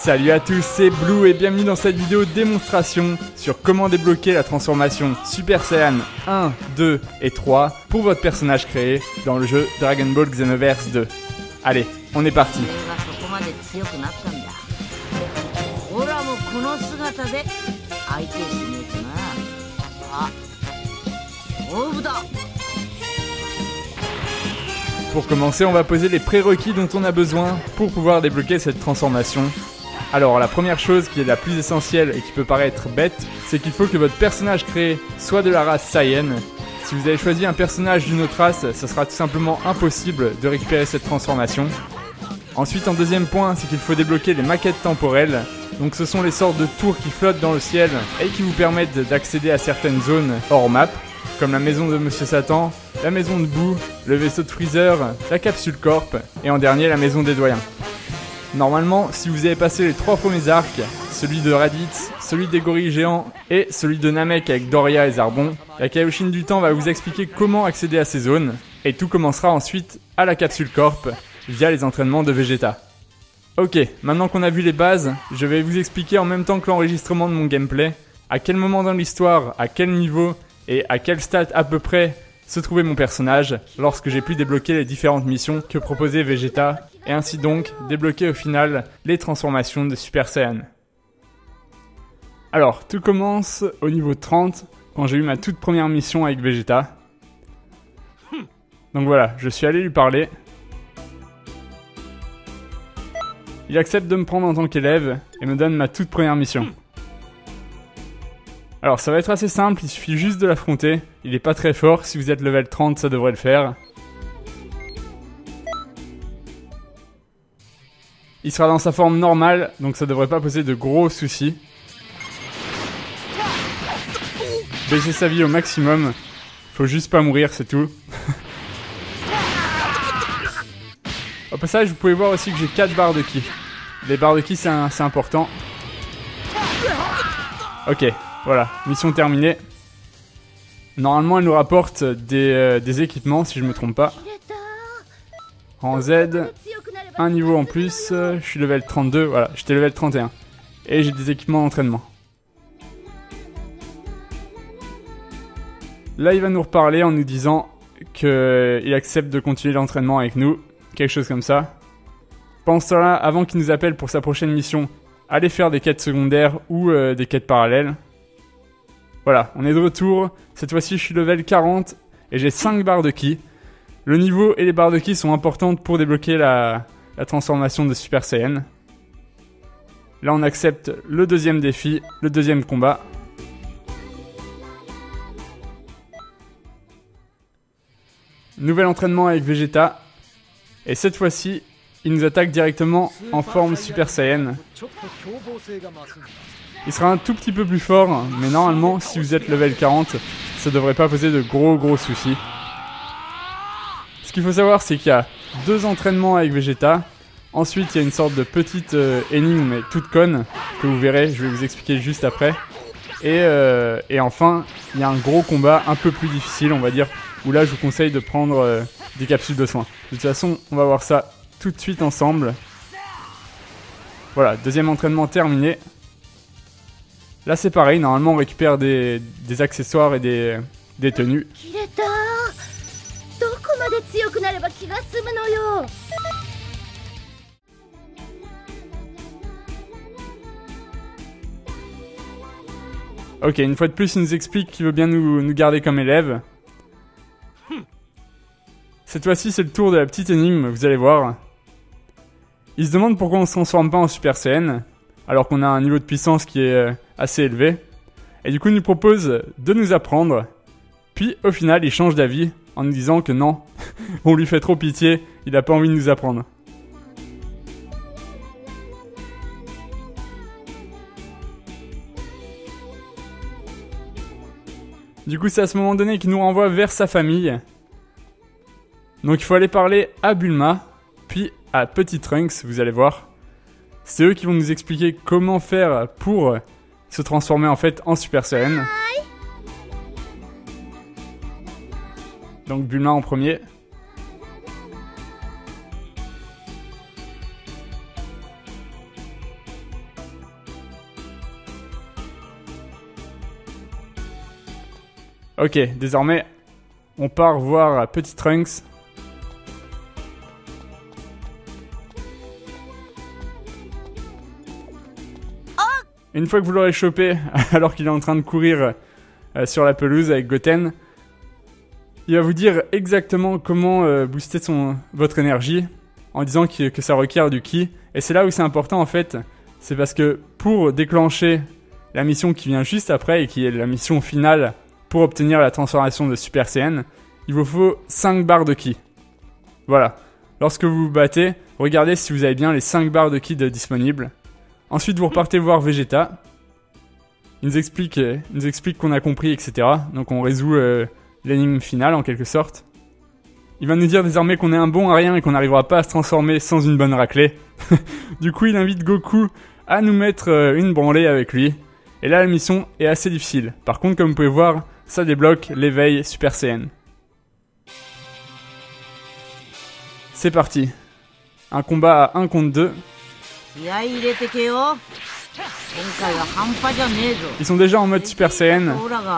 Salut à tous, c'est Blue et bienvenue dans cette vidéo démonstration sur comment débloquer la transformation Super Saiyan 1, 2 et 3 pour votre personnage créé dans le jeu Dragon Ball Xenoverse 2. Allez, on est parti. Pour commencer, on va poser les prérequis dont on a besoin pour pouvoir débloquer cette transformation. Alors la première chose qui est la plus essentielle et qui peut paraître bête, c'est qu'il faut que votre personnage créé soit de la race Saiyan. Si vous avez choisi un personnage d'une autre race, ce sera tout simplement impossible de récupérer cette transformation. Ensuite, en deuxième point, c'est qu'il faut débloquer les maquettes temporelles. Donc ce sont les sortes de tours qui flottent dans le ciel et qui vous permettent d'accéder à certaines zones hors map, comme la maison de Monsieur Satan, la maison de Boo, le vaisseau de Freezer, la capsule Corp et en dernier la maison des doyens. Normalement, si vous avez passé les 3 premiers arcs, celui de Raditz, celui des gorilles géants et celui de Namek avec Doria et Zarbon, la Kaioshin du temps va vous expliquer comment accéder à ces zones et tout commencera ensuite à la capsule Corp via les entraînements de Vegeta. Ok, maintenant qu'on a vu les bases, je vais vous expliquer en même temps que l'enregistrement de mon gameplay à quel moment dans l'histoire, à quel niveau et à quel stade à peu près se trouvait mon personnage lorsque j'ai pu débloquer les différentes missions que proposait Vegeta et ainsi donc débloquer au final les transformations de Super Saiyan. Alors, tout commence au niveau 30 quand j'ai eu ma toute première mission avec Vegeta. Donc voilà, je suis allé lui parler. Il accepte de me prendre en tant qu'élève et me donne ma toute première mission. Alors ça va être assez simple, il suffit juste de l'affronter. Il est pas très fort, si vous êtes level 30 ça devrait le faire. Il sera dans sa forme normale, donc ça devrait pas poser de gros soucis. Baisser sa vie au maximum. Faut juste pas mourir, c'est tout. Au passage, vous pouvez voir aussi que j'ai 4 barres de ki. Les barres de ki c'est important. Ok. Voilà, mission terminée. Normalement, elle nous rapporte des équipements, si je me trompe pas. En Z, un niveau en plus, je suis level 32, voilà, j'étais level 31. Et j'ai des équipements d'entraînement. Là, il va nous reparler en nous disant qu'il accepte de continuer l'entraînement avec nous, quelque chose comme ça. Pendant ce temps-là, avant qu'il nous appelle pour sa prochaine mission, allez faire des quêtes secondaires ou des quêtes parallèles. Voilà, on est de retour. Cette fois-ci, je suis level 40 et j'ai 5 barres de ki. Le niveau et les barres de ki sont importantes pour débloquer la transformation de Super Saiyan. Là, on accepte le deuxième défi, le deuxième combat. Nouvel entraînement avec Vegeta. Et cette fois-ci, il nous attaque directement en forme Super Saiyan. Il sera un tout petit peu plus fort, mais normalement, si vous êtes level 40, ça devrait pas poser de gros soucis. Ce qu'il faut savoir, c'est qu'il y a 2 entraînements avec Vegeta. Ensuite, il y a une sorte de petite énigme, mais toute conne, que vous verrez, je vais vous expliquer juste après. Et enfin, il y a un gros combat un peu plus difficile, on va dire, où là, je vous conseille de prendre des capsules de soins. De toute façon, on va voir ça tout de suite ensemble. Voilà, deuxième entraînement terminé. Là c'est pareil, normalement on récupère des accessoires et des tenues. Ok, une fois de plus il nous explique qu'il veut bien nous garder comme élèves. Cette fois-ci c'est le tour de la petite énigme, vous allez voir. Il se demande pourquoi on se transforme pas en Super Saiyan, alors qu'on a un niveau de puissance qui est assez élevé. Et du coup, il nous propose de nous apprendre. Puis, au final, il change d'avis en nous disant que non, on lui fait trop pitié, il n'a pas envie de nous apprendre. Du coup, c'est à ce moment donné qu'il nous renvoie vers sa famille. Donc, il faut aller parler à Bulma, puis à Petit Trunks, vous allez voir. C'est eux qui vont nous expliquer comment faire pour se transformer en fait en Super Saiyan. Donc Bulma en premier. Ok, désormais, on part voir Petit Trunks. Une fois que vous l'aurez chopé, alors qu'il est en train de courir sur la pelouse avec Goten, il va vous dire exactement comment booster votre énergie, en disant que ça requiert du ki. Et c'est là où c'est important en fait, c'est parce que pour déclencher la mission qui vient juste après, et qui est la mission finale pour obtenir la transformation de Super Saiyan, il vous faut 5 barres de ki. Voilà. Lorsque vous vous battez, regardez si vous avez bien les 5 barres de ki disponibles. Ensuite, vous repartez voir Vegeta. Il nous explique qu'on a compris, etc. Donc on résout l'énigme finale en quelque sorte. Il va nous dire désormais qu'on est un bon à rien et qu'on n'arrivera pas à se transformer sans une bonne raclée. Du coup, il invite Goku à nous mettre une branlée avec lui. Et là, la mission est assez difficile. Par contre, comme vous pouvez voir, ça débloque l'éveil Super Saiyan. C'est parti. Un combat à 1 contre 2. Ils sont déjà en mode Super Saiyan.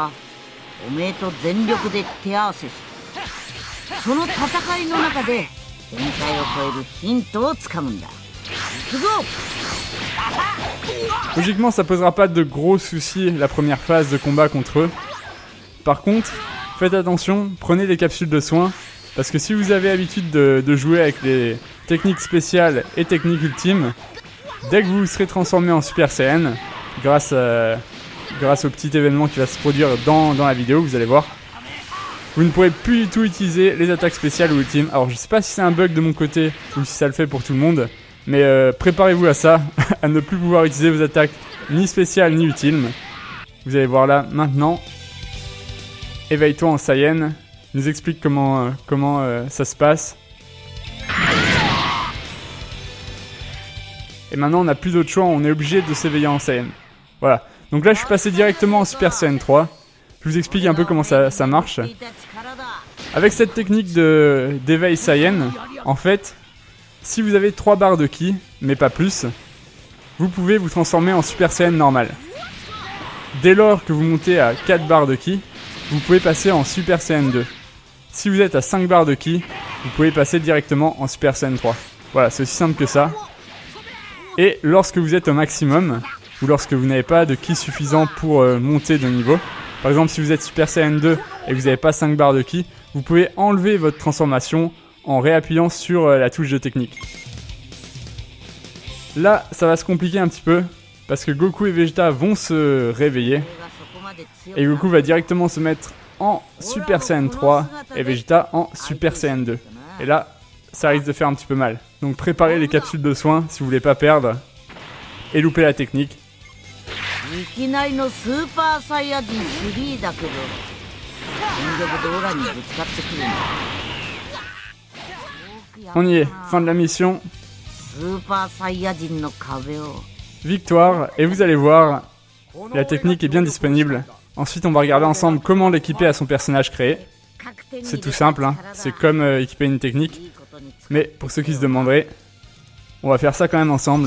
Logiquement, ça posera pas de gros soucis la première phase de combat contre eux. Par contre, faites attention, prenez des capsules de soins, parce que si vous avez l'habitude de jouer avec les techniques spéciales et techniques ultimes, dès que vous serez transformé en Super Saiyan, grâce au petit événement qui va se produire dans la vidéo, vous allez voir, vous ne pourrez plus du tout utiliser les attaques spéciales ou ultimes. Alors je sais pas si c'est un bug de mon côté ou si ça le fait pour tout le monde, mais préparez-vous à ça, à ne plus pouvoir utiliser vos attaques ni spéciales ni ultimes. Vous allez voir là maintenant. Éveille-toi en Saiyan. Il nous explique comment ça se passe. Et maintenant on n'a plus d'autre choix, on est obligé de s'éveiller en Saiyan. Voilà. Donc là je suis passé directement en Super Saiyan 3. Je vous explique un peu comment ça marche. Avec cette technique d'éveil Saiyan, en fait, si vous avez 3 barres de ki, mais pas plus, vous pouvez vous transformer en Super Saiyan normal. Dès lors que vous montez à 4 barres de ki, vous pouvez passer en Super Saiyan 2. Si vous êtes à 5 barres de ki, vous pouvez passer directement en Super Saiyan 3. Voilà, c'est aussi simple que ça. Et lorsque vous êtes au maximum, ou lorsque vous n'avez pas de ki suffisant pour monter de niveau, par exemple si vous êtes Super Saiyan 2 et que vous n'avez pas 5 barres de ki, vous pouvez enlever votre transformation en réappuyant sur la touche de technique. Là, ça va se compliquer un petit peu, parce que Goku et Vegeta vont se réveiller, et Goku va directement se mettre en Super Saiyan 3, et Vegeta en Super Saiyan 2. Et là, ça risque de faire un petit peu mal. Donc préparez les capsules de soins si vous voulez pas perdre, et louper la technique. On y est, fin de la mission. Victoire, et vous allez voir, la technique est bien disponible. Ensuite on va regarder ensemble comment l'équiper à son personnage créé. C'est tout simple, hein. C'est comme équiper une technique. Mais pour ceux qui se demanderaient, on va faire ça quand même ensemble.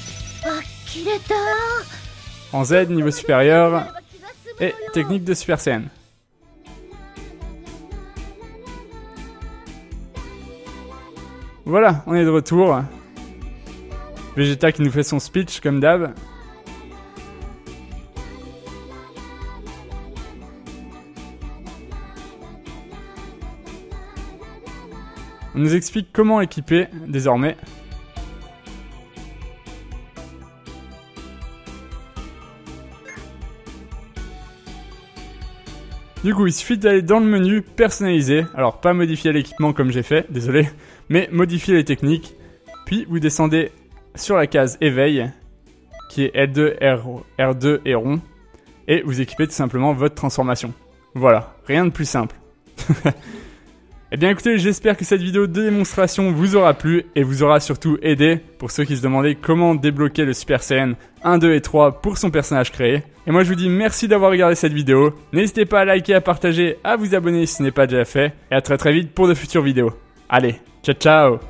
En Z, niveau supérieur, et technique de Super Saiyan. Voilà, on est de retour. Vegeta qui nous fait son speech comme d'hab. On nous explique comment équiper désormais. Du coup, il suffit d'aller dans le menu personnaliser. Alors, pas modifier l'équipement comme j'ai fait, désolé, mais modifier les techniques. Puis, vous descendez sur la case éveil, qui est L2, R2 et rond. Et vous équipez tout simplement votre transformation. Voilà, rien de plus simple. Eh bien écoutez, j'espère que cette vidéo de démonstration vous aura plu et vous aura surtout aidé pour ceux qui se demandaient comment débloquer le Super Saiyan 1, 2 et 3 pour son personnage créé. Et moi je vous dis merci d'avoir regardé cette vidéo, n'hésitez pas à liker, à partager, à vous abonner si ce n'est pas déjà fait, et à très vite pour de futures vidéos. Allez, ciao ciao!